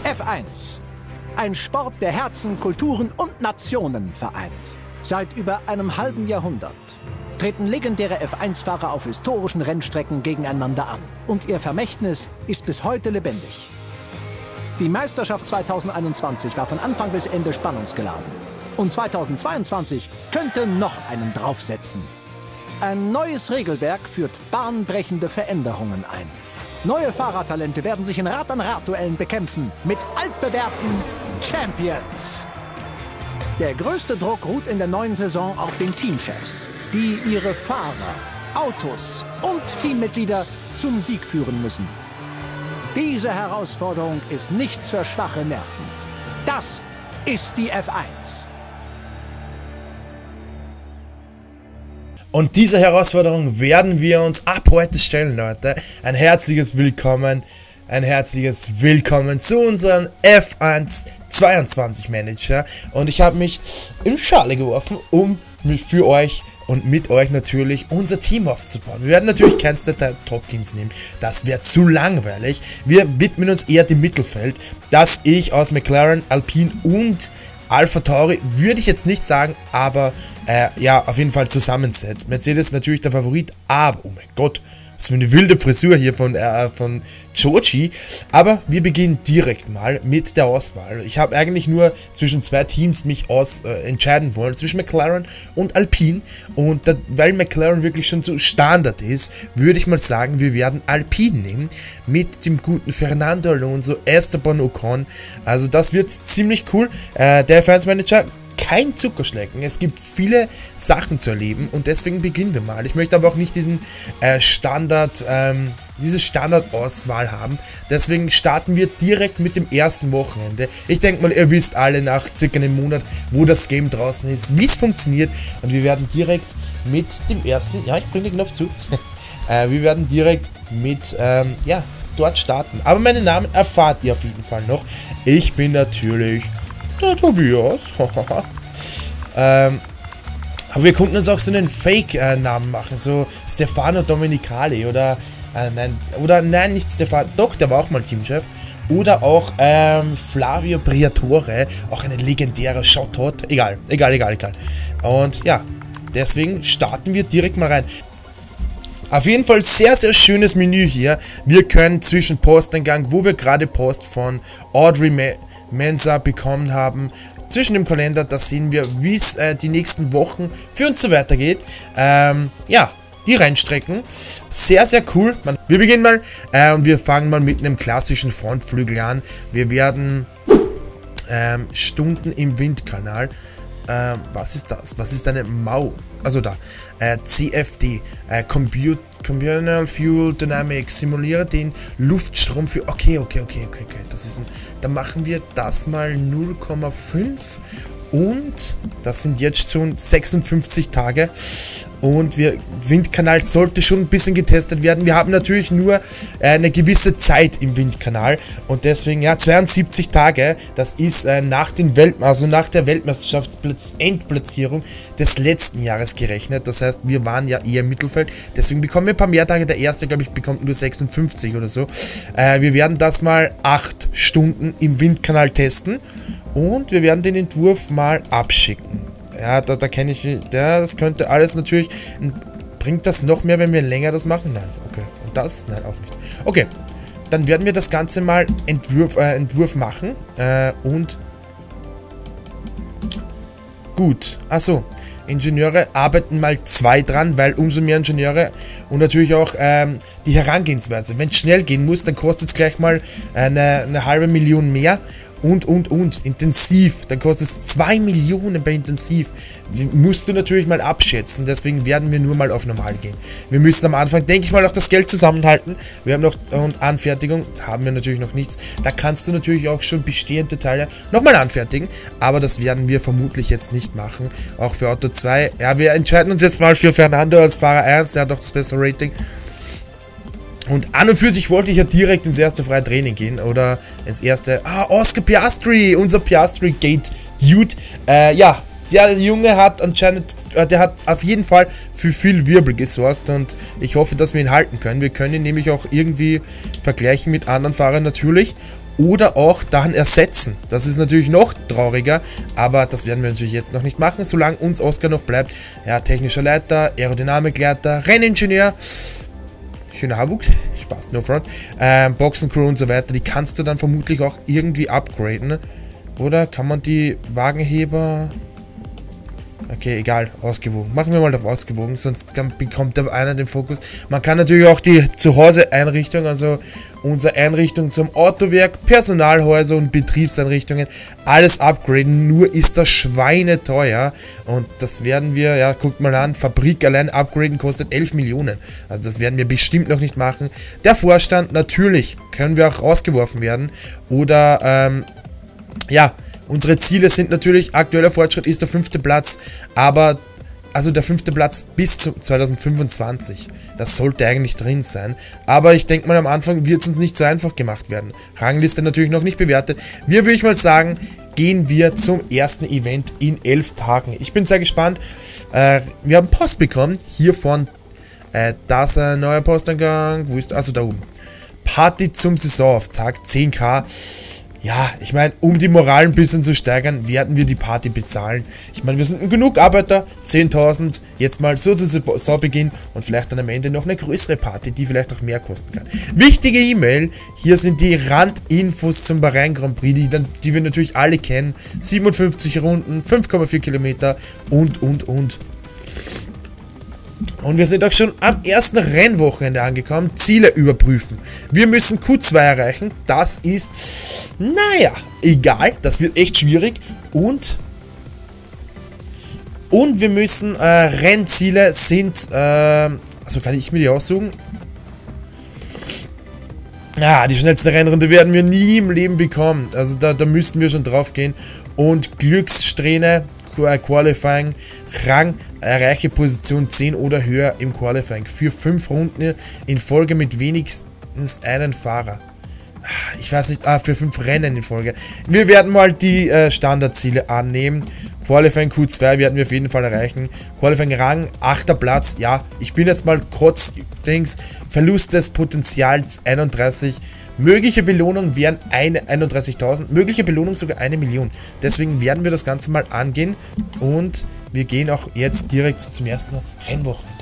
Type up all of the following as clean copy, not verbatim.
F1. Ein Sport, der Herzen, Kulturen und Nationen vereint. Seit über einem halben Jahrhundert treten legendäre F1-Fahrer auf historischen Rennstrecken gegeneinander an. Und ihr Vermächtnis ist bis heute lebendig. Die Meisterschaft 2021 war von Anfang bis Ende spannungsgeladen. Und 2022 könnte noch einen draufsetzen. Ein neues Regelwerk führt bahnbrechende Veränderungen ein. Neue Fahrertalente werden sich in Rad-an-Rad-Duellen bekämpfen mit altbewährten Champions. Der größte Druck ruht in der neuen Saison auf den Teamchefs, die ihre Fahrer, Autos und Teammitglieder zum Sieg führen müssen. Diese Herausforderung ist nichts für schwache Nerven. Das ist die F1. Und diese Herausforderung werden wir uns ab heute stellen, Leute. Ein herzliches Willkommen zu unserem F1 22 Manager. Und ich habe mich in Schale geworfen, um für euch und mit euch natürlich unser Team aufzubauen. Wir werden natürlich keins der Top-Teams nehmen. Das wäre zu langweilig. Wir widmen uns eher dem Mittelfeld, das ich aus McLaren, Alpine und AlphaTauri würde ich jetzt nicht sagen, aber ja, auf jeden Fall zusammensetzt. Mercedes ist natürlich der Favorit, aber, oh mein Gott, was für eine wilde Frisur hier von Joji. Aber wir beginnen direkt mal mit der Auswahl. Ich habe eigentlich nur zwischen zwei Teams mich entscheiden wollen, zwischen McLaren und Alpine. Und weil McLaren wirklich schon so Standard ist, würde ich mal sagen, wir werden Alpine nehmen. Mit dem guten Fernando Alonso, Esteban Ocon. Also das wird ziemlich cool. Der F1 Manager, kein Zuckerschlecken. Es gibt viele Sachen zu erleben und deswegen beginnen wir mal. Ich möchte aber auch nicht diesen diese Standardauswahl haben. Deswegen starten wir direkt mit dem ersten Wochenende. Ich denke mal, ihr wisst alle nach circa einem Monat, wo das Game draußen ist, wie es funktioniert. Und wir werden direkt mit dem ersten, ja, ich bringe den Knopf zu. Wir werden direkt mit, ja, dort starten. Aber meinen Namen erfahrt ihr auf jeden Fall noch. Ich bin natürlich der Tobias. Aber wir konnten uns auch so einen Fake-Namen machen, so Stefano Domenicali oder nein, nicht Stefano, doch, der war auch mal Teamchef. Oder auch Flavio Briatore, auch ein legendärer Shoutout. Egal. Und ja, deswegen starten wir direkt mal rein. Auf jeden Fall sehr, sehr schönes Menü hier. Wir können zwischen Posteingang, wo wir gerade Post von Audrey Mensa bekommen haben, zwischen dem Kalender, da sehen wir, wie es die nächsten Wochen für uns so weitergeht. Ja, die Rennstrecken. Sehr, sehr cool. Wir beginnen mal und wir fangen mal mit einem klassischen Frontflügel an. Wir werden Stunden im Windkanal. Was ist das? Was ist eine Mau? Also da. CFD. Communal Fuel Dynamics. Simuliere den Luftstrom für... Okay. Das ist ein... Dann machen wir das mal 0,5. Und das sind jetzt schon 56 Tage. Und Windkanal sollte schon ein bisschen getestet werden. Wir haben natürlich nur eine gewisse Zeit im Windkanal. Und deswegen, ja, 72 Tage. Das ist nach der Weltmeisterschaftsendplatzierung des letzten Jahres gerechnet. Das heißt, wir waren ja eher im Mittelfeld. Deswegen bekommen wir ein paar mehr Tage. Der erste, glaube ich, bekommt nur 56 oder so. Wir werden das mal 8 Stunden im Windkanal testen. Und wir werden den Entwurf mal abschicken. Ja, da kenne ich... Ja, das könnte alles natürlich... Bringt das noch mehr, wenn wir länger das machen? Nein, okay. Und das? Nein, auch nicht. Okay, dann werden wir das Ganze mal Entwurf machen. Und... Gut, achso. Ingenieure arbeiten mal 2 dran, weil umso mehr Ingenieure und natürlich auch die Herangehensweise. Wenn es schnell gehen muss, dann kostet es gleich mal eine halbe Million mehr. Und intensiv, dann kostet es 2 Millionen bei intensiv. Musst du natürlich mal abschätzen, deswegen werden wir nur mal auf normal gehen. Wir müssen am Anfang, denke ich mal, auch das Geld zusammenhalten. Wir haben noch, und Anfertigung, haben wir natürlich noch nichts. Da kannst du natürlich auch schon bestehende Teile nochmal anfertigen, aber das werden wir vermutlich jetzt nicht machen. Auch für Auto 2, ja, wir entscheiden uns jetzt mal für Fernando als Fahrer 1, der hat auch das bessere Rating. Und an und für sich wollte ich ja direkt ins erste freie Training gehen oder ins erste... Oscar Piastri, unser Piastri-Gate-Dude. Ja, der Junge hat anscheinend... der hat auf jeden Fall für viel Wirbel gesorgt und ich hoffe, dass wir ihn halten können. Wir können ihn nämlich auch irgendwie vergleichen mit anderen Fahrern natürlich. oder auch dann ersetzen. Das ist natürlich noch trauriger, aber das werden wir natürlich jetzt noch nicht machen, solange uns Oscar noch bleibt. Ja, technischer Leiter, Aerodynamikleiter, Renningenieur, schöner Haarwuchs, Spaß, no front, Boxencrew und so weiter, die kannst du dann vermutlich auch irgendwie upgraden. Oder kann man die Wagenheber... Okay, egal, ausgewogen. Machen wir mal auf ausgewogen, sonst bekommt der einer den Fokus. Man kann natürlich auch die Zuhause-Einrichtung, also unsere Einrichtung zum Autowerk, Personalhäuser und Betriebseinrichtungen, alles upgraden. Nur ist das schweineteuer. Und das werden wir, ja, guckt mal an, Fabrik allein upgraden kostet 11 Millionen. Also das werden wir bestimmt noch nicht machen. Der Vorstand, natürlich, können wir auch rausgeworfen werden. Oder, ja, unsere Ziele sind natürlich, aktueller Fortschritt ist der 5. Platz, aber, also der 5. Platz bis zu 2025. Das sollte eigentlich drin sein. Aber ich denke mal, am Anfang wird es uns nicht so einfach gemacht werden. Rangliste natürlich noch nicht bewertet. Wir, würde ich mal sagen, gehen wir zum ersten Event in 11 Tagen. Ich bin sehr gespannt. Wir haben Post bekommen, hiervon, da ist ein neuer Postangang, wo ist, also da oben. Party zum Saisonauftakt, 10.000. Ja, ich meine, um die Moral ein bisschen zu steigern, werden wir die Party bezahlen. Ich meine, wir sind genug Arbeiter, 10.000, jetzt mal so zu Saisonbeginn und vielleicht dann am Ende noch eine größere Party, die vielleicht auch mehr kosten kann. Wichtige E-Mail, hier sind die Randinfos zum Bahrain Grand Prix, die wir natürlich alle kennen. 57 Runden, 5,4 Kilometer und. Und wir sind auch schon am ersten Rennwochenende angekommen. Ziele überprüfen. Wir müssen Q2 erreichen. Das ist, naja, egal. Das wird echt schwierig. Und wir müssen, Rennziele sind, also kann ich mir die aussuchen? Ja, die schnellste Rennrunde werden wir nie im Leben bekommen. Also da müssten wir schon drauf gehen. Und Glückssträhne, Qualifying, Rang, erreiche Position 10 oder höher im Qualifying. Für 5 Runden in Folge mit wenigstens einen Fahrer. Ich weiß nicht, für 5 Rennen in Folge. Wir werden mal die Standardziele annehmen. Qualifying Q2 werden wir auf jeden Fall erreichen. Qualifying Rang, 8. Platz. Ja, ich bin jetzt mal kurz, Verlust des Potenzials 31. Mögliche Belohnung wären 31.000, mögliche Belohnung sogar 1 Million. Deswegen werden wir das Ganze mal angehen und wir gehen auch jetzt direkt zum ersten Rennwochenende.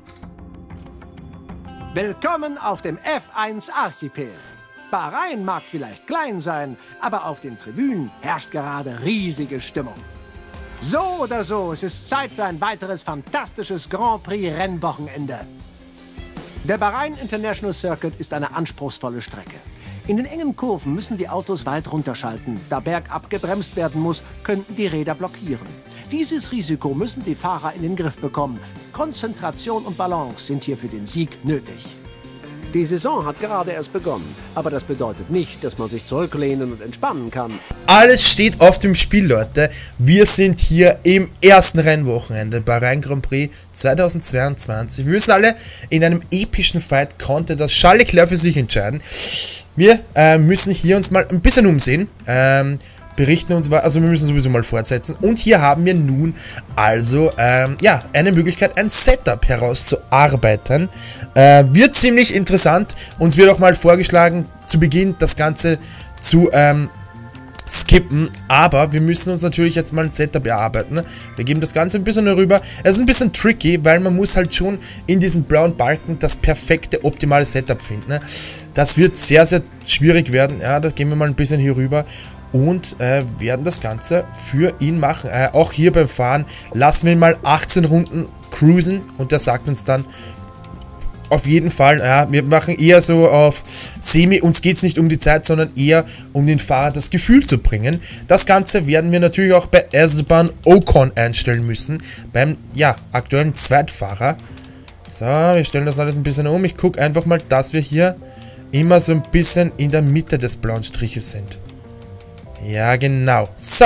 Willkommen auf dem F1 Archipel. Bahrain mag vielleicht klein sein, aber auf den Tribünen herrscht gerade riesige Stimmung. So oder so, es ist Zeit für ein weiteres fantastisches Grand Prix Rennwochenende. Der Bahrain International Circuit ist eine anspruchsvolle Strecke. In den engen Kurven müssen die Autos weit runterschalten. Da bergab gebremst werden muss, könnten die Räder blockieren. Dieses Risiko müssen die Fahrer in den Griff bekommen. Konzentration und Balance sind hier für den Sieg nötig. Die Saison hat gerade erst begonnen, aber das bedeutet nicht, dass man sich zurücklehnen und entspannen kann. Alles steht auf dem Spiel, Leute. Wir sind hier im ersten Rennwochenende, Bahrain Grand Prix 2022. Wir wissen alle, in einem epischen Fight konnte das Charles Leclerc für sich entscheiden. Wir müssen hier uns mal ein bisschen umsehen. Berichten uns, also wir müssen sowieso mal fortsetzen. Und hier haben wir nun also, ja, eine Möglichkeit, ein Setup herauszuarbeiten. Wird ziemlich interessant. Uns wird auch mal vorgeschlagen, zu Beginn das Ganze zu skippen. Aber wir müssen uns natürlich jetzt mal ein Setup erarbeiten. Wir geben das Ganze ein bisschen rüber. Es ist ein bisschen tricky, weil man muss halt schon in diesen blauen Balken das perfekte, optimale Setup finden. Das wird sehr, sehr schwierig werden. Ja, da gehen wir mal ein bisschen hier rüber. Und werden das Ganze für ihn machen. Auch hier beim Fahren lassen wir ihn mal 18 Runden cruisen und der sagt uns dann auf jeden Fall, wir machen eher so auf Semi, uns geht es nicht um die Zeit, sondern eher um den Fahrer das Gefühl zu bringen. Das Ganze werden wir natürlich auch bei Esteban Ocon einstellen müssen, beim aktuellen Zweitfahrer. So, wir stellen das alles ein bisschen um. Ich gucke einfach mal, dass wir hier immer so ein bisschen in der Mitte des blauen Striches sind. Ja, genau. So.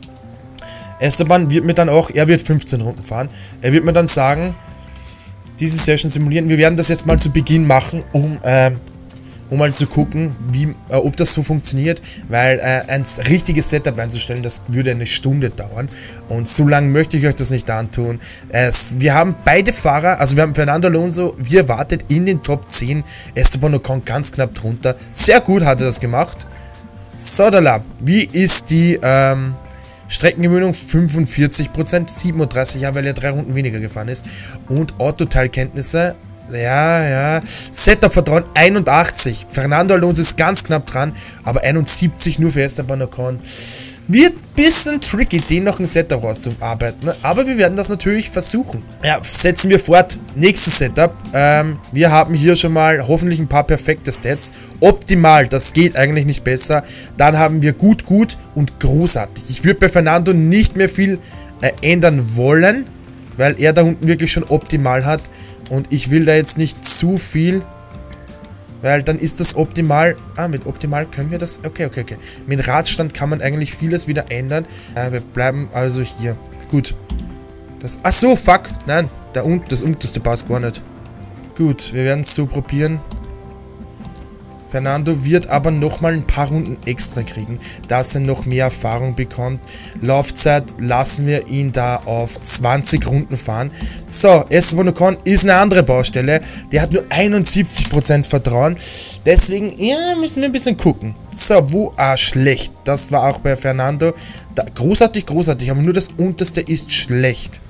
Esteban wird mir dann auch, er wird 15 Runden fahren. Er wird mir dann sagen, diese Session simulieren. Wir werden das jetzt mal zu Beginn machen, um mal zu gucken, ob das so funktioniert. Weil ein richtiges Setup einzustellen, das würde eine Stunde dauern. Und so lange möchte ich euch das nicht antun. Wir haben beide Fahrer, also wir haben Fernando Alonso, wie erwartet, in den Top 10. Esteban Ocon ganz knapp drunter. Sehr gut hat er das gemacht. Sodala, wie ist die Streckengemündung? 45%, 37, ja, weil er 3 Runden weniger gefahren ist. Und Autoteilkenntnisse, ja. Setup-Vertrauen 81. Fernando Alonso ist ganz knapp dran, aber 71 nur für Esteban Ocon. Wird ein bisschen tricky, den noch ein Setup rauszuarbeiten, ne? Aber wir werden das natürlich versuchen. Ja, setzen wir fort. Nächstes Setup. Wir haben hier schon mal hoffentlich ein paar perfekte Stats. Optimal, das geht eigentlich nicht besser. Dann haben wir gut und großartig. Ich würde bei Fernando nicht mehr viel ändern wollen, weil er da unten wirklich schon optimal hat. Und ich will da jetzt nicht zu viel, weil dann ist das optimal. Mit optimal können wir das. Okay. Mit Radstand kann man eigentlich vieles wieder ändern. Wir bleiben also hier. Gut. Achso, fuck. Nein, das unterste passt gar nicht. Gut, wir werden es so probieren. Fernando wird aber nochmal ein paar Runden extra kriegen, dass er noch mehr Erfahrung bekommt. Laufzeit lassen wir ihn da auf 20 Runden fahren. So, Esteban Ocon ist eine andere Baustelle. Der hat nur 71% Vertrauen. Deswegen, ja, müssen wir ein bisschen gucken. So, schlecht. Das war auch bei Fernando. Großartig, aber nur das unterste ist schlecht.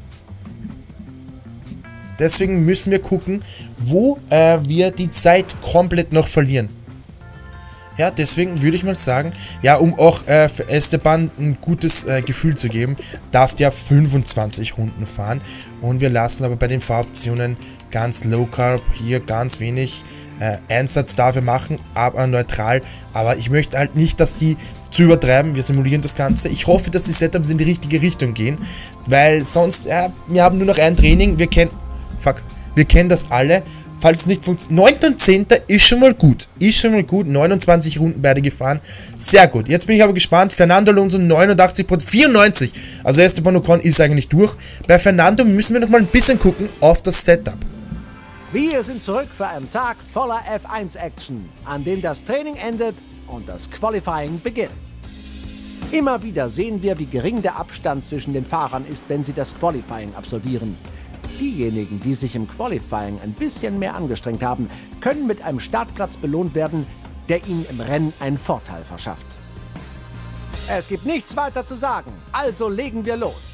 Deswegen müssen wir gucken, wo wir die Zeit komplett noch verlieren. Ja, deswegen würde ich mal sagen, ja, um auch für Esteban ein gutes Gefühl zu geben, darf der 25 Runden fahren. Und wir lassen aber bei den Fahroptionen ganz Low Carb, hier ganz wenig Einsatz darf er machen, aber neutral. Aber ich möchte halt nicht, dass die zu übertreiben. Wir simulieren das Ganze. Ich hoffe, dass die Setups in die richtige Richtung gehen, weil sonst, wir haben nur noch ein Training, wir kennen das alle. Falls es nicht funktioniert. 9. und 10. ist schon mal gut. 29 Runden beide gefahren. Sehr gut. Jetzt bin ich aber gespannt. Fernando Alonso 89%, 94. Also Esteban Ocon ist eigentlich durch. Bei Fernando müssen wir noch mal ein bisschen gucken auf das Setup. Wir sind zurück für einen Tag voller F1-Action, an dem das Training endet und das Qualifying beginnt. Immer wieder sehen wir, wie gering der Abstand zwischen den Fahrern ist, wenn sie das Qualifying absolvieren. Diejenigen, die sich im Qualifying ein bisschen mehr angestrengt haben, können mit einem Startplatz belohnt werden, der ihnen im Rennen einen Vorteil verschafft. Es gibt nichts weiter zu sagen, also legen wir los.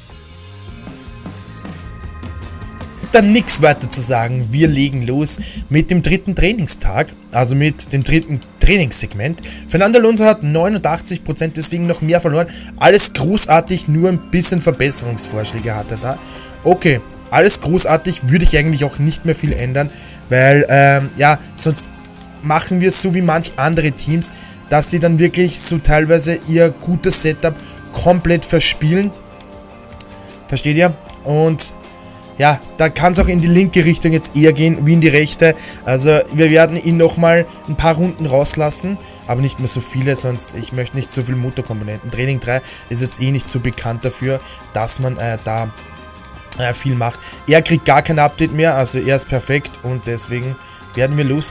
Dann nichts weiter zu sagen. Wir legen los mit dem 3. Trainingstag, also mit dem 3. Trainingssegment. Fernando Alonso hat 89%, deswegen noch mehr verloren. Alles großartig, nur ein bisschen Verbesserungsvorschläge hat er da. Okay, alles großartig, würde ich eigentlich auch nicht mehr viel ändern, weil, sonst machen wir es so wie manch andere Teams, dass sie dann wirklich so teilweise ihr gutes Setup komplett verspielen. Versteht ihr? Und ja, da kann es auch in die linke Richtung jetzt eher gehen, wie in die rechte. Also wir werden ihn nochmal ein paar Runden rauslassen, aber nicht mehr so viele, sonst ich möchte nicht so viele Motorkomponenten. Training 3 ist jetzt eh nicht so bekannt dafür, dass man da viel macht. Er kriegt gar kein Update mehr, also er ist perfekt und deswegen werden wir los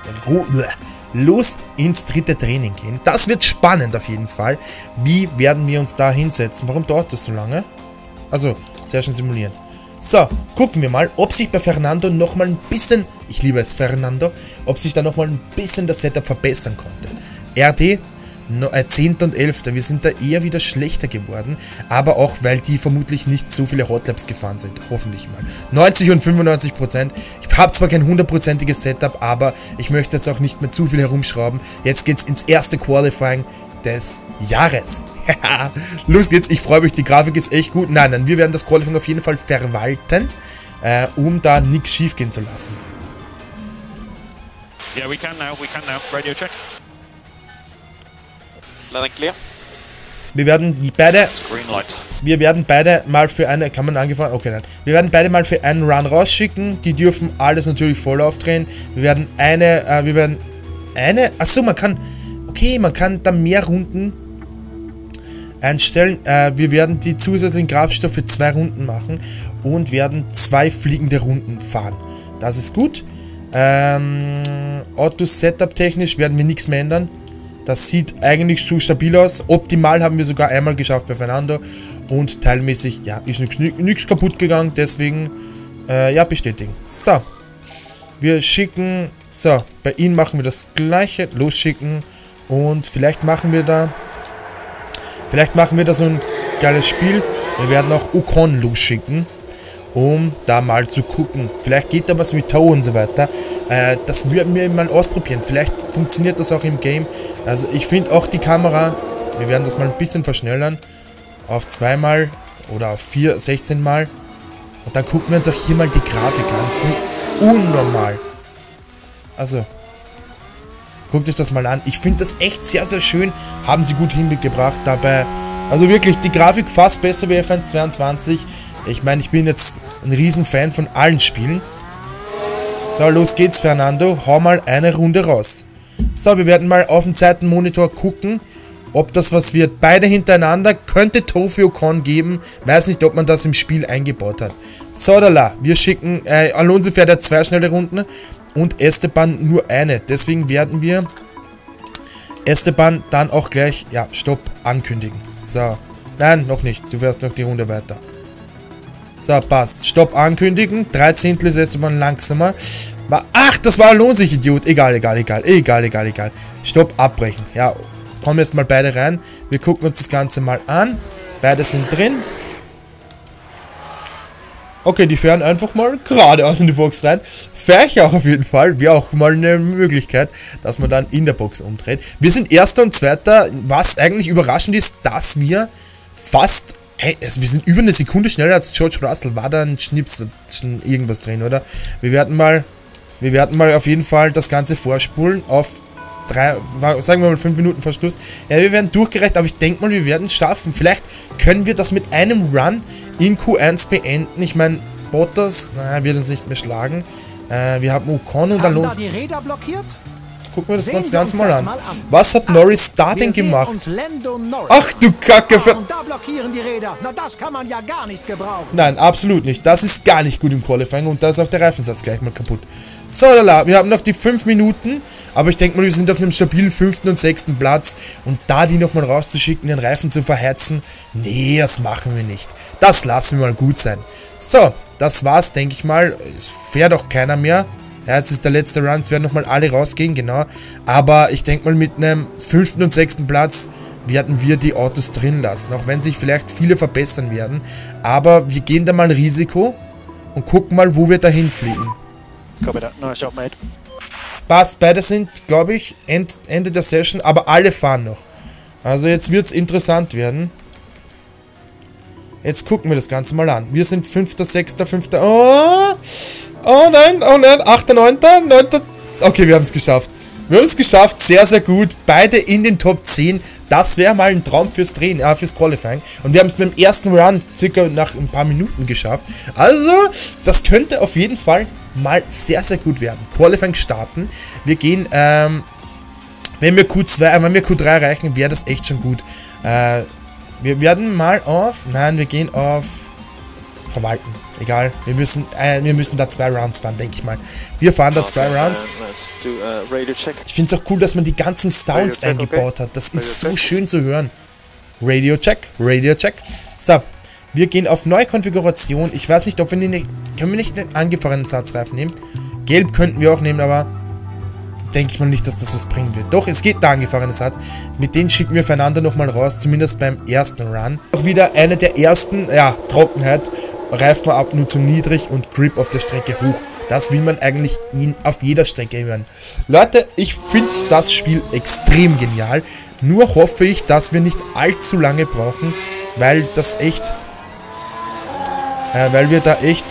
ins 3. Training gehen. Das wird spannend auf jeden Fall. Wie werden wir uns da hinsetzen? Warum dauert das so lange? Also, sehr schön simulieren. So, gucken wir mal, ob sich bei Fernando nochmal ein bisschen, ich liebe es Fernando, ob sich da nochmal ein bisschen das Setup verbessern konnte. RD 10. und 11. Wir sind da eher wieder schlechter geworden, aber auch, weil die vermutlich nicht so viele Hotlaps gefahren sind, hoffentlich mal. 90 und 95%. Ich habe zwar kein 100%iges Setup, aber ich möchte jetzt auch nicht mehr zu viel herumschrauben. Jetzt geht's ins erste Qualifying des Jahres. Los geht's, ich freue mich, die Grafik ist echt gut. Nein, wir werden das Qualifying auf jeden Fall verwalten, um da nichts schief gehen zu lassen. Yeah, we can now. Radio check. Clear. Wir werden beide mal für eine, kann man angefangen? Okay, nein. Wir werden beide mal für einen Run rausschicken. Die dürfen alles natürlich voll aufdrehen. Wir werden achso, man kann da mehr Runden einstellen. Wir werden die zusätzlichen Kraftstoffe für 2 Runden machen und werden 2 fliegende Runden fahren. Das ist gut. Auto-Setup technisch werden wir nichts mehr ändern. Das sieht eigentlich so stabil aus. Optimal haben wir sogar einmal geschafft bei Fernando. Und teilmäßig, ja, ist nichts kaputt gegangen. Deswegen, ja, bestätigen. So. Wir schicken, so, bei ihnen machen wir das gleiche. Losschicken. Und vielleicht machen wir da so ein geiles Spiel. Wir werden auch Ocon losschicken, um da mal zu gucken. Vielleicht geht da was mit Toe und so weiter. Das würden wir mal ausprobieren. Vielleicht funktioniert das auch im Game. Also ich finde auch die Kamera, wir werden das mal ein bisschen verschnellern. Auf 2x oder auf 16 mal. Und dann gucken wir uns auch hier mal die Grafik an. Die unnormal. Also, guckt euch das mal an. Ich finde das echt sehr, sehr schön. Haben sie gut hingebracht dabei. Also wirklich, die Grafik fast besser wie F1 22. Ich meine, ich bin jetzt ein riesen Fan von allen Spielen. So, los geht's, Fernando. Hau mal eine Runde raus. So, wir werden mal auf dem Zeitenmonitor gucken, ob das was wird. Beide hintereinander. Könnte Tofio Con geben. Weiß nicht, ob man das im Spiel eingebaut hat. So, da. Wir schicken, Alonso fährt ja 2 schnelle Runden und Esteban nur eine. Deswegen werden wir Esteban dann auch gleich, ja, Stopp ankündigen. So. Nein, noch nicht. Du fährst noch die Runde weiter. So, passt. Stopp ankündigen. 13 ist Esteban langsamer. Ach, das war Alonso, ich Idiot. Egal. Stopp abbrechen. Ja, kommen jetzt mal beide rein. Wir gucken uns das Ganze mal an. Beide sind drin. Okay, die fahren einfach mal geradeaus in die Box rein. Fähr ich auch auf jeden Fall. Wäre auch mal eine Möglichkeit, dass man dann in der Box umdreht. Wir sind Erster und Zweiter. Was eigentlich überraschend ist, dass wir fast... Hey, also wir sind über eine Sekunde schneller als George Russell. War da ein Schnips, schon irgendwas drin, oder? Wir werden mal auf jeden Fall das Ganze vorspulen auf sagen wir mal 5 Minuten vor Schluss. Ja, wir werden durchgereicht, aber ich denke mal, wir werden es schaffen. Vielleicht können wir das mit einem Run in Q1 beenden. Ich meine, Bottas wird uns nicht mehr schlagen. Wir haben Ocon und Alonso. Die Räder blockiert? Gucken wir das Ganze mal an. Was hat Norris da denn gemacht? Ach du Kacke. Und da blockieren die Räder. Na, das kann man ja gar nicht gebrauchen. Nein, absolut nicht. Das ist gar nicht gut im Qualifying und da ist auch der Reifensatz gleich mal kaputt. So, lala, wir haben noch die 5 Minuten, aber ich denke mal, wir sind auf einem stabilen 5. und 6. Platz und da die nochmal rauszuschicken, den Reifen zu verheizen, nee, das machen wir nicht. Das lassen wir mal gut sein. So, das war's, denke ich mal. Es fährt auch keiner mehr. Ja, jetzt ist der letzte Run, es werden nochmal alle rausgehen, genau. Aber ich denke mal, mit einem 5. und 6. Platz werden wir die Autos drin lassen, auch wenn sich vielleicht viele verbessern werden. Aber wir gehen da mal ein Risiko und gucken mal, wo wir dahin fliegen. Nice job, mate. Passt, beide sind, glaube ich, Ende der Session, aber alle fahren noch. Also jetzt wird es interessant werden. Jetzt gucken wir das Ganze mal an. Wir sind 5., 6., 5. Oh nein, 8., 9., 9. Okay, wir haben es geschafft. Wir haben es geschafft, sehr, sehr gut. Beide in den Top 10. Das wäre mal ein Traum fürs Qualifying. Und wir haben es beim ersten Run circa nach ein paar Minuten geschafft. Also, das könnte auf jeden Fall mal sehr, sehr gut werden. Qualifying starten. Wir gehen, wenn wir Q3 erreichen, wäre das echt schon gut. Wir werden mal wir gehen auf Verwalten. Egal, wir müssen da 2 Rounds fahren, denke ich mal. Wir fahren da 2 Rounds. Ich finde es auch cool, dass man die ganzen Sounds eingebaut hat. Das ist so schön zu hören. Radio Check. So, wir gehen auf neue Konfiguration. Ich weiß nicht, ob wir können wir nicht den angefahrenen Satzreifen nehmen? Gelb könnten wir auch nehmen, aber denke ich mal nicht, dass das was bringen wird. Doch, es geht der angefahrene Satz. Mit denen schicken wir Fernando nochmal raus, zumindest beim ersten Run. Auch wieder eine der ersten, ja, Trockenheit. Reifenabnutzung niedrig und Grip auf der Strecke hoch. Das will man eigentlich auf jeder Strecke hören. Leute, ich finde das Spiel extrem genial. Nur hoffe ich, dass wir nicht allzu lange brauchen, weil wir da echt...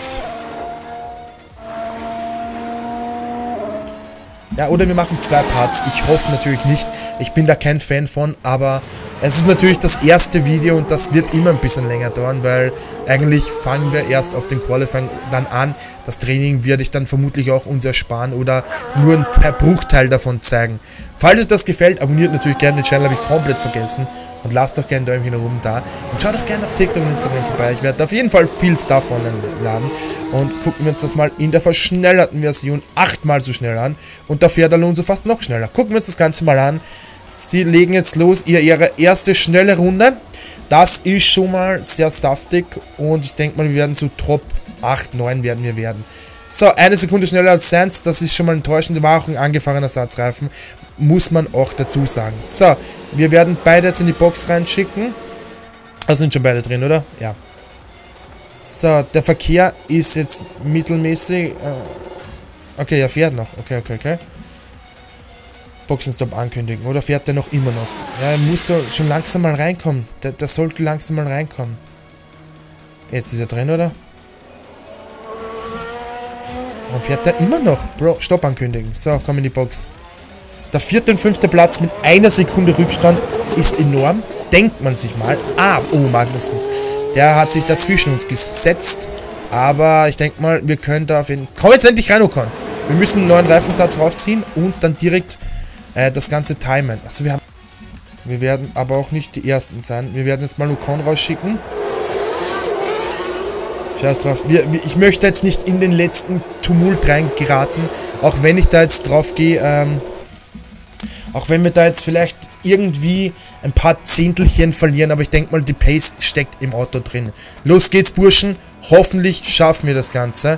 Ja, oder wir machen 2 Parts. Ich hoffe natürlich nicht. Ich bin da kein Fan von, aber es ist natürlich das erste Video und das wird immer ein bisschen länger dauern, weil eigentlich fangen wir erst ab dem Qualifying dann an. Das Training werde ich dann vermutlich auch uns ersparen oder nur einen Bruchteil davon zeigen. Falls euch das gefällt, abonniert natürlich gerne den Channel, habe ich komplett vergessen. Und lasst doch gerne ein Däumchen nach oben da. Und schaut doch gerne auf TikTok und Instagram vorbei. Ich werde auf jeden Fall viel Stuff online laden. Und gucken wir uns das mal in der verschnellerten Version 8-mal so schnell an. Und da fährt Alonso fast noch schneller. Gucken wir uns das Ganze mal an. Sie legen jetzt los, ihre erste schnelle Runde. Das ist schon mal sehr saftig. Und ich denke mal, wir werden so Top 8, 9 werden wir werden. So, 1 Sekunde schneller als Sainz. Das ist schon mal enttäuschend. War auch ein angefahrener Satzreifen. muss man auch dazu sagen. So, wir werden beide jetzt in die Box reinschicken. Da sind schon beide drin, oder? Ja. So, der Verkehr ist jetzt mittelmäßig. Okay, er fährt noch. Okay. Boxenstopp ankündigen. Oder fährt der noch immer noch? Ja, er muss so schon langsam mal reinkommen. Der sollte langsam mal reinkommen. Jetzt ist er drin, oder? Und fährt der immer noch? Bro, Stopp ankündigen. So, komm in die Box. Der 4. und 5. Platz mit 1 Sekunde Rückstand ist enorm. Denkt man sich mal. Oh, Magnussen. Der hat sich dazwischen uns gesetzt. Aber ich denke mal, wir können da auf jeden... Komm jetzt endlich rein, Ocon. Wir müssen einen neuen Reifensatz raufziehen und dann direkt das Ganze timen. Also wir werden aber auch nicht die Ersten sein. Wir werden jetzt mal Ocon rausschicken. Scheiß drauf. Ich möchte jetzt nicht in den letzten Tumult reingeraten. Auch wenn ich da jetzt drauf gehe. Auch wenn wir da jetzt vielleicht irgendwie ein paar Zehntelchen verlieren. Aber ich denke mal, die Pace steckt im Auto drin. Los geht's, Burschen. Hoffentlich schaffen wir das Ganze.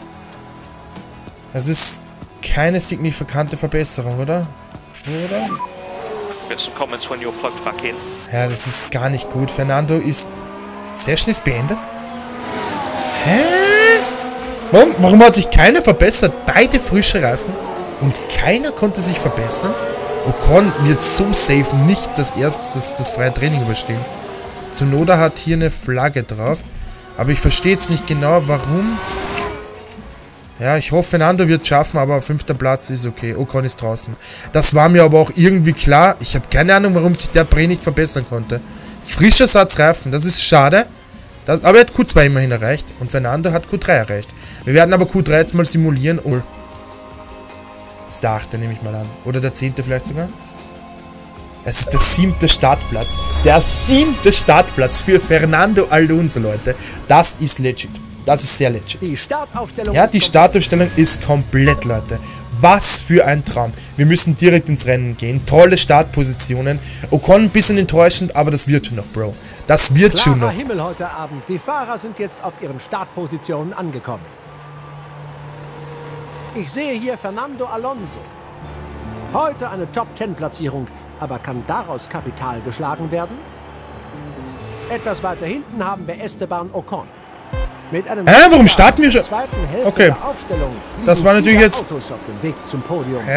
Das ist keine signifikante Verbesserung, oder? Ja, das ist gar nicht gut. Fernando ist... Session ist beendet? Hä? Warum hat sich keiner verbessert? Beide frische Reifen und keiner konnte sich verbessern. Ocon wird so safe nicht das freie Training überstehen. Tsunoda hat hier eine Flagge drauf. Aber ich verstehe jetzt nicht genau, warum. Ja, ich hoffe, Fernando wird schaffen, aber 5. Platz ist okay. Ocon ist draußen. Das war mir aber auch irgendwie klar. Ich habe keine Ahnung, warum sich der Bre nicht verbessern konnte. Frischer Satz Reifen, das ist schade. Aber er hat Q2 immerhin erreicht. Und Fernando hat Q3 erreicht. Wir werden aber Q3 jetzt mal simulieren. Oh. Das ist der 8. nehme ich mal an. Oder der 10. vielleicht sogar. Es ist der 7. Startplatz. Der 7. Startplatz für Fernando Alonso, Leute. Das ist legit. Das ist sehr legit. Die Startaufstellung die Startaufstellung ist komplett, Leute. Was für ein Traum. Wir müssen direkt ins Rennen gehen. Tolle Startpositionen. Ocon ein bisschen enttäuschend, aber das wird schon noch, Bro. Das wird schon noch. Himmel heute Abend. Die Fahrer sind jetzt auf ihren Startpositionen angekommen. Ich sehe hier Fernando Alonso. Heute eine Top-10-Platzierung. Aber kann daraus Kapital geschlagen werden? Etwas weiter hinten haben wir Esteban Ocon. Mit einem warum starten wir schon? Okay. Das war natürlich jetzt... Autos auf dem Weg zum Podium. Und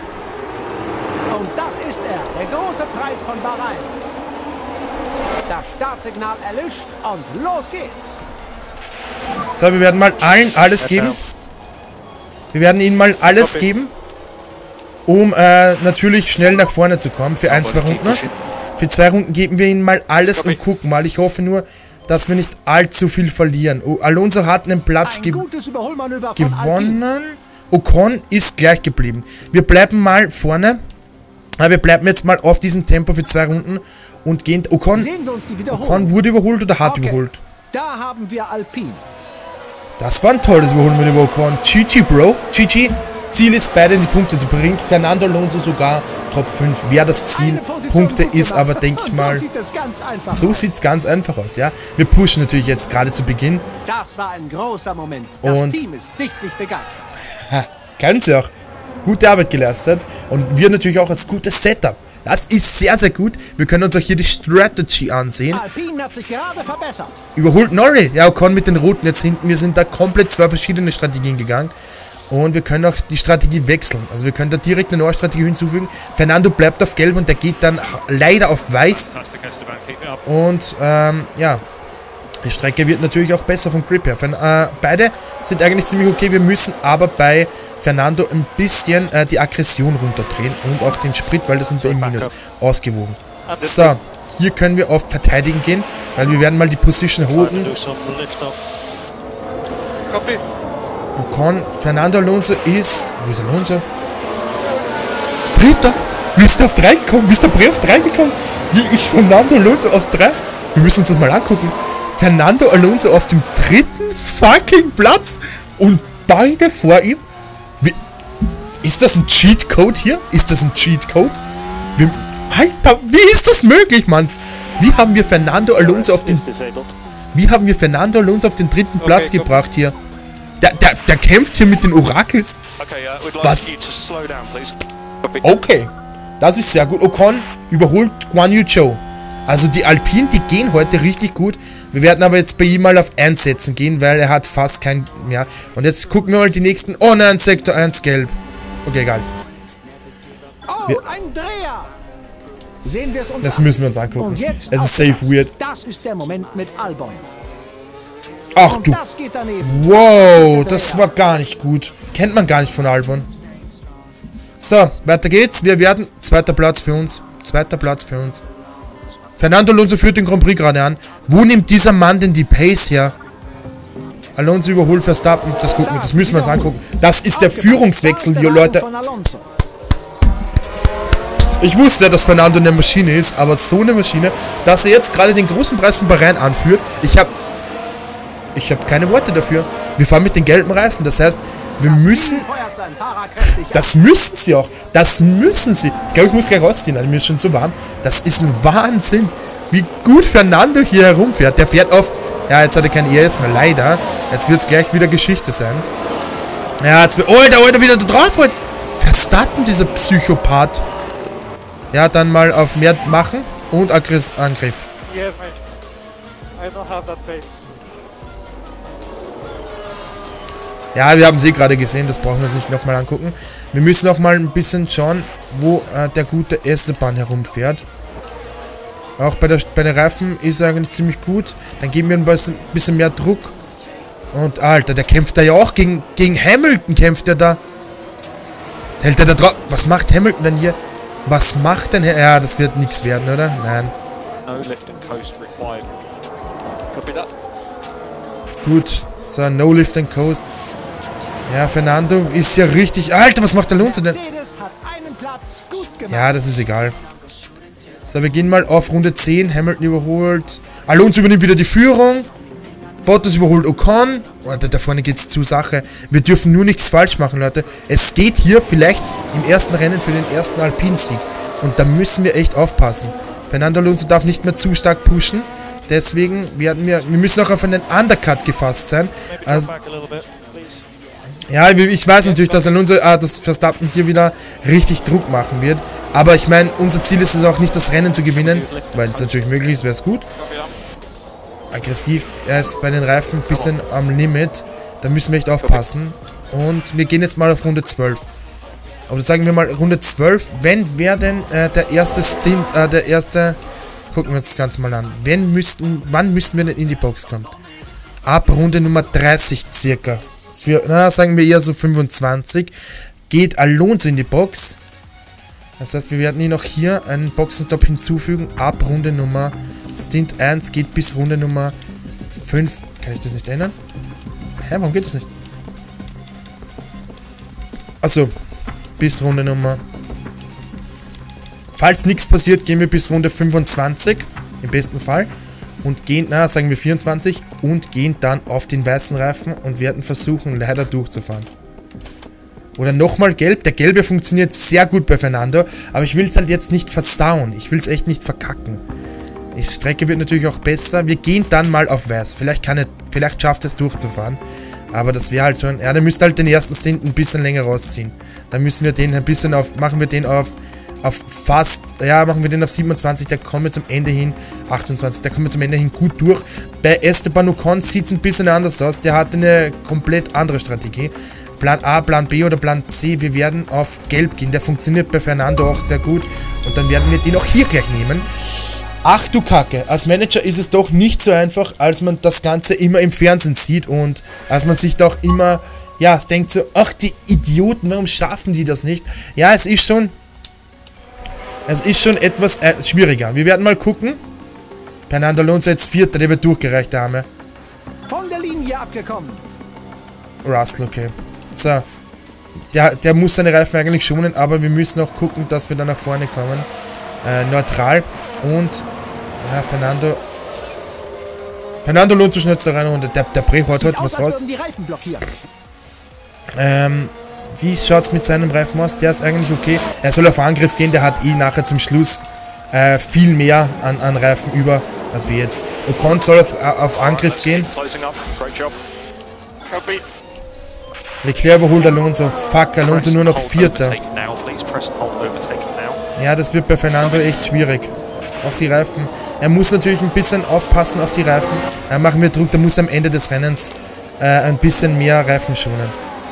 das ist er, der große Preis von Bahrain. Das Startsignal erlischt und los geht's. So, wir werden mal allen alles geben. Wir werden ihnen mal alles geben, um natürlich schnell nach vorne zu kommen für 1-2 Runden. Für 2 Runden geben wir ihnen mal alles und gucken mal. Ich hoffe nur, dass wir nicht allzu viel verlieren. Alonso hat einen Platz gewonnen. Ocon ist gleich geblieben. Wir bleiben mal vorne. Aber wir bleiben jetzt mal auf diesem Tempo für 2 Runden und gehen. Ocon wurde überholt oder hat überholt? Da haben wir Alpine. Das war ein tolles Überholen mit Ocon. GG, Bro. GG. Ziel ist, beide in die Punkte zu bringen. Fernando Alonso sogar Top 5. Wäre das Ziel. Punkte ist aber, denke ich mal... So sieht es ganz einfach aus, ja. Wir pushen natürlich jetzt gerade zu Beginn. Das war ein großer Moment. Das Team ist sichtlich begeistert. Ganz ja auch. Gute Arbeit geleistet. Und wir natürlich auch als gutes Setup. Das ist sehr, sehr gut. Wir können uns auch hier die Strategy ansehen. Alpine hat sich gerade verbessert. Überholt Norrie. Ja, Ocon mit den Roten jetzt hinten. Wir sind da komplett 2 verschiedene Strategien gegangen. Und wir können auch die Strategie wechseln. Also wir können da direkt eine neue Strategie hinzufügen. Fernando bleibt auf Gelb und der geht dann leider auf Weiß. Und ja, die Strecke wird natürlich auch besser vom Grip her. Beide sind eigentlich ziemlich okay. Wir müssen aber bei Fernando ein bisschen die Aggression runterdrehen und auch den Sprit, weil das sind wir im Minus ausgewogen. So, hier können wir auf Verteidigen gehen, weil wir werden mal die Position holen. Ocon, Fernando Alonso ist... Wo ist Alonso? Dritter! Wie ist der auf 3 gekommen? Wie ist der Bre auf 3 gekommen? Wie ist Fernando Alonso auf 3? Wir müssen uns das mal angucken. Fernando Alonso auf dem 3. fucking Platz und beide vor ihm. Ist das ein Cheatcode hier? Ist das ein Cheatcode? Alter, wie ist das möglich, Mann? Wie haben wir Fernando Alonso auf den... Wie haben wir Fernando Alonso auf den 3. Platz gebracht hier? Der kämpft hier mit den Orakels. Was? Okay. Das ist sehr gut. Ocon überholt Guan Yu Zhou. Also die Alpinen, die gehen heute richtig gut. Wir werden aber jetzt bei ihm mal auf 1 setzen gehen, weil er hat fast kein... Ja. Und jetzt gucken wir mal die nächsten... Oh nein, Sektor 1 gelb. Okay, egal. Oh, ein Dreher! Sehen wir es uns Das an. müssen wir uns angucken. Und jetzt Es ist safe weird. Das ist der Moment mit Albon. Ach Und du... das geht daneben. Wow, das war gar nicht gut. Kennt man gar nicht von Albon. So, weiter geht's. Wir werden... Zweiter Platz für uns. Zweiter Platz für uns. Fernando Alonso führt den Grand Prix gerade an. Wo nimmt dieser Mann denn die Pace her? Alonso überholt Verstappen. Das gucken wir, das müssen wir uns angucken. Das ist der Führungswechsel hier, Leute. Ich wusste ja, dass Fernando eine Maschine ist, aber so eine Maschine, dass er jetzt gerade den großen Preis von Bahrain anführt. Ich hab keine Worte dafür. Wir fahren mit den gelben Reifen. Das heißt, wir müssen... Das müssen sie auch. Das müssen sie. Ich glaube, ich muss gleich rausziehen. Mir ist schon so warm. Das ist ein Wahnsinn, wie gut Fernando hier herumfährt. Der fährt auf... Ja, jetzt hat er kein ES mehr. Leider. Jetzt wird es gleich wieder Geschichte sein. Ja, jetzt wird... Alter, wieder da drauf. Verstappen, dieser Psychopath. Ja, dann mal auf mehr machen. Und Angriff. Yeah, mate. I don't have that pace. Ja, wir haben sie gerade gesehen, das brauchen wir uns nicht nochmal angucken. Wir müssen auch mal ein bisschen schauen, wo der gute Esteban herumfährt. Auch bei der Reifen ist er eigentlich ziemlich gut. Dann geben wir ein bisschen mehr Druck. Und Alter, der kämpft da ja auch gegen Hamilton, kämpft er da. Hält er da drauf? Was macht Hamilton denn hier? Was macht denn... Ja, das wird nichts werden, oder? Nein. No lift and coast required. Copy that. Gut, so, no lift and coast. Ja, Fernando ist ja richtig... Alter, was macht Alonso denn? Ja, das ist egal. So, wir gehen mal auf Runde 10. Hamilton überholt. Alonso übernimmt wieder die Führung. Bottas überholt Ocon. Oh, da vorne geht's zur Sache. Wir dürfen nur nichts falsch machen, Leute. Es geht hier vielleicht im ersten Rennen für den ersten Alpinsieg. Und da müssen wir echt aufpassen. Fernando Alonso darf nicht mehr zu stark pushen. Deswegen werden wir müssen auch auf einen Undercut gefasst sein. Also, ja, ich weiß natürlich, dass Alonso, dass Verstappen hier wieder richtig Druck machen wird. Aber ich meine, unser Ziel ist es auch nicht, das Rennen zu gewinnen. Weil es natürlich möglich ist, wäre es gut. Aggressiv, er ist bei den Reifen ein bisschen am Limit. Da müssen wir echt aufpassen. Und wir gehen jetzt mal auf Runde 12. Oder sagen wir mal Runde 12. Wer denn der erste Stint, gucken wir uns das Ganze mal an. Wann müssten wir denn in die Box kommen? Ab Runde Nummer 30 circa. Sagen wir eher so 25. Geht Alonso in die Box. Das heißt, wir werden ihn auch hier einen Boxenstopp hinzufügen. Ab Runde Nummer Stint 1 geht bis Runde Nummer 5. Kann ich das nicht ändern? Hä, warum geht das nicht? Achso, bis Runde Nummer... Falls nichts passiert, gehen wir bis Runde 25. Im besten Fall. Und gehen, sagen wir 24. Und gehen dann auf den weißen Reifen und werden versuchen, leider durchzufahren. Oder nochmal gelb. Der gelbe funktioniert sehr gut bei Fernando. Aber ich will es halt jetzt nicht versauen. Ich will es echt nicht verkacken. Die Strecke wird natürlich auch besser. Wir gehen dann mal auf weiß. Vielleicht schafft es durchzufahren. Aber das wäre halt schon... Ja, der müsste halt den ersten Stint ein bisschen länger rausziehen. Dann müssen wir den ein bisschen auf... Machen wir den auf fast... Ja, machen wir den auf 27. Der kommt zum Ende hin... 28. Der kommt zum Ende hin gut durch. Bei Esteban Ocon sieht es ein bisschen anders aus. Der hat eine komplett andere Strategie. Plan A, Plan B oder Plan C. Wir werden auf Gelb gehen. Der funktioniert bei Fernando auch sehr gut. Und dann werden wir den auch hier gleich nehmen. Ach du Kacke, als Manager ist es doch nicht so einfach, als man das Ganze immer im Fernsehen sieht und als man sich doch immer, ja, denkt so, ach die Idioten, warum schaffen die das nicht? Ja, es ist schon etwas schwieriger. Wir werden mal gucken. Fernando Alonso jetzt Vierter, der wird durchgereicht, der Arme. Von der Linie abgekommen. Russell, okay. So. Der muss seine Reifen eigentlich schonen, aber wir müssen auch gucken, dass wir da nach vorne kommen. Neutral. Und ja, Fernando Alonso schnellste Runde. Der Bre haut heute was raus. Wie schaut es mit seinem Reifen aus? Der ist eigentlich okay. Er soll auf Angriff gehen, der hat nachher zum Schluss viel mehr an Reifen über als wir jetzt. Ocon soll auf Angriff gehen. Leclerc überholt Alonso. Fuck, Alonso nur noch Vierter. Ja, das wird bei Fernando echt schwierig. Auch die Reifen. Er muss natürlich ein bisschen aufpassen auf die Reifen. Machen wir Druck, da muss er am Ende des Rennens ein bisschen mehr Reifen schonen.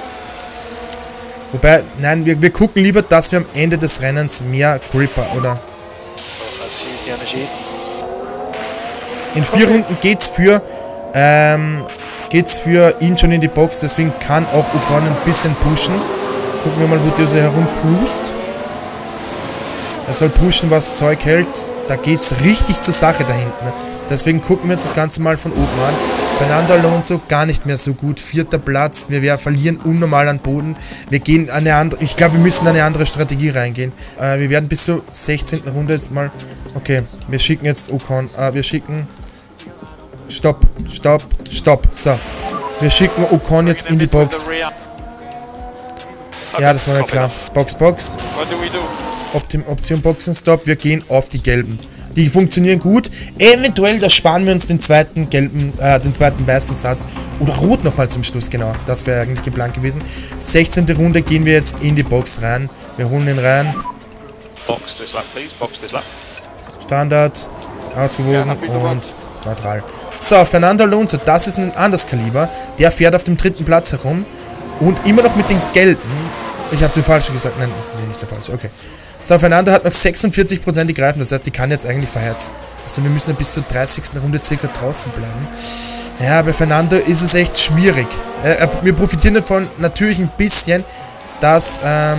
Wobei, nein, wir gucken lieber, dass wir am Ende des Rennens mehr Gripper, oder? In 4 Runden geht's für ihn schon in die Box, deswegen kann auch Ocon ein bisschen pushen. Gucken wir mal, wo der so herumcruist. Er soll pushen, was Zeug hält. Da geht's richtig zur Sache da hinten. Deswegen gucken wir uns das Ganze mal von oben an. Fernando Alonso gar nicht mehr so gut. 4. Platz. Wir verlieren unnormal an Boden. Wir gehen eine andere. Ich glaube, wir müssen eine andere Strategie reingehen. Wir werden bis zur 16. Runde jetzt mal. Okay, wir schicken jetzt Ocon. Wir schicken. Stopp. So. Wir schicken Ocon jetzt in die Box. Ja, das war mir klar. Box. Option Boxenstopp. Wir gehen auf die gelben. Die funktionieren gut. Eventuell, da sparen wir uns den zweiten gelben, den zweiten weißen Satz. Oder rot nochmal zum Schluss, genau. Das wäre eigentlich geplant gewesen. 16. Runde gehen wir jetzt in die Box rein. Wir holen ihn rein. Standard, ausgewogen und neutral. So, Fernando Alonso, das ist ein anderes Kaliber. Der fährt auf dem 3. Platz herum. Und immer noch mit den gelben. Ich habe den falschen gesagt. Nein, das ist ja nicht der falsche. Okay. So, Fernando hat noch 46% die Greifen, das heißt, die kann jetzt eigentlich verheizen. Also wir müssen bis zur 30. Runde circa draußen bleiben. Ja, bei Fernando ist es echt schwierig. Wir profitieren davon natürlich ein bisschen, dass,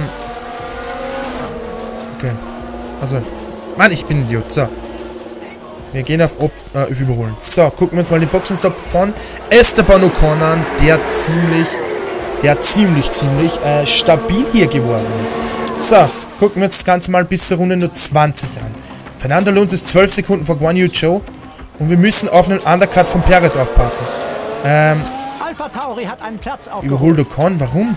okay. Also, Mann, ich bin ein Idiot. So. Wir gehen auf Überholen. So, gucken wir uns mal den Boxenstopp von Esteban Ocon an, der ziemlich stabil hier geworden ist. So. Gucken wir uns das Ganze mal bis zur Runde nur 20 an. Fernando Alonso ist 12 Sekunden vor Guan Yu Zhou. Und wir müssen auf einen Undercut von Perez aufpassen. Alpha Tauri hat einen Platz aufgeholt. Überholt Ocon, warum?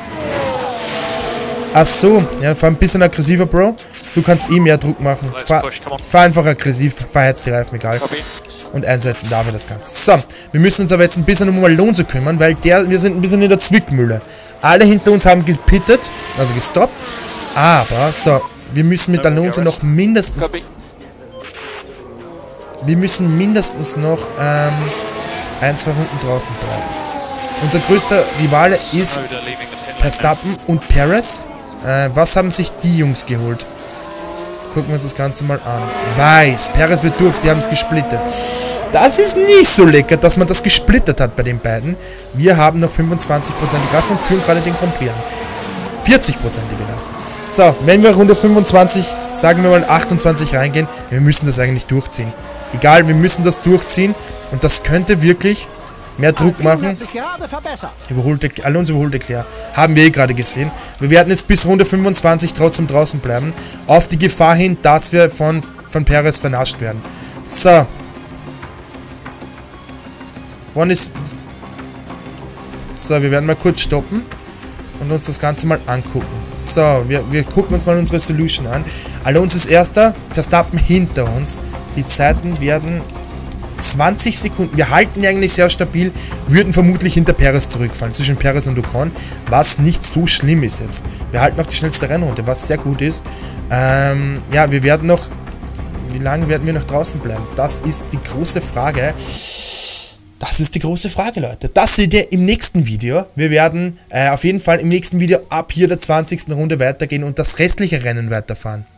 Ach so, ja, fahr ein bisschen aggressiver, Bro. Du kannst mehr Druck machen. Fahr einfach aggressiv, verheizt die Reifen, egal. Und einsetzen darf er das Ganze. So, wir müssen uns aber jetzt ein bisschen um Alonso kümmern, weil wir sind ein bisschen in der Zwickmühle. Alle hinter uns haben gepittet, also gestoppt. Aber, so, wir müssen mit Alonso noch mindestens... Wir müssen mindestens noch 1-2 Runden draußen bleiben. Unser größter Rivale ist Verstappen und Perez. Was haben sich die Jungs geholt? Gucken wir uns das Ganze mal an. Weiß, Perez wird durch, die haben es gesplittet. Das ist nicht so lecker, dass man das gesplittert hat bei den beiden. Wir haben noch 25% Reifen und führen gerade den Grand Prix an. 40% Reifen. So, wenn wir Runde 25, sagen wir mal 28 reingehen, wir müssen das eigentlich durchziehen. Egal, wir müssen das durchziehen und das könnte wirklich mehr Druck machen. Alonso überholt Leclerc. Haben wir gerade gesehen. Wir werden jetzt bis Runde 25 trotzdem draußen bleiben. Auf die Gefahr hin, dass wir von Perez vernascht werden. So. Vorne ist... So, wir werden mal kurz stoppen und uns das Ganze mal angucken. So, wir gucken uns mal unsere Solution an. Alonso ist erster, Verstappen hinter uns. Die Zeiten werden 20 Sekunden. Wir halten eigentlich sehr stabil, würden vermutlich hinter Perez zurückfallen, zwischen Perez und Ocon, was nicht so schlimm ist jetzt. Wir halten auch die schnellste Rennrunde, was sehr gut ist. Ja, wir werden noch... Wie lange werden wir noch draußen bleiben? Das ist die große Frage. Das ist die große Frage, Leute. Das seht ihr im nächsten Video. Wir werden auf jeden Fall im nächsten Video ab hier der 20. Runde weitergehen und das restliche Rennen weiterfahren.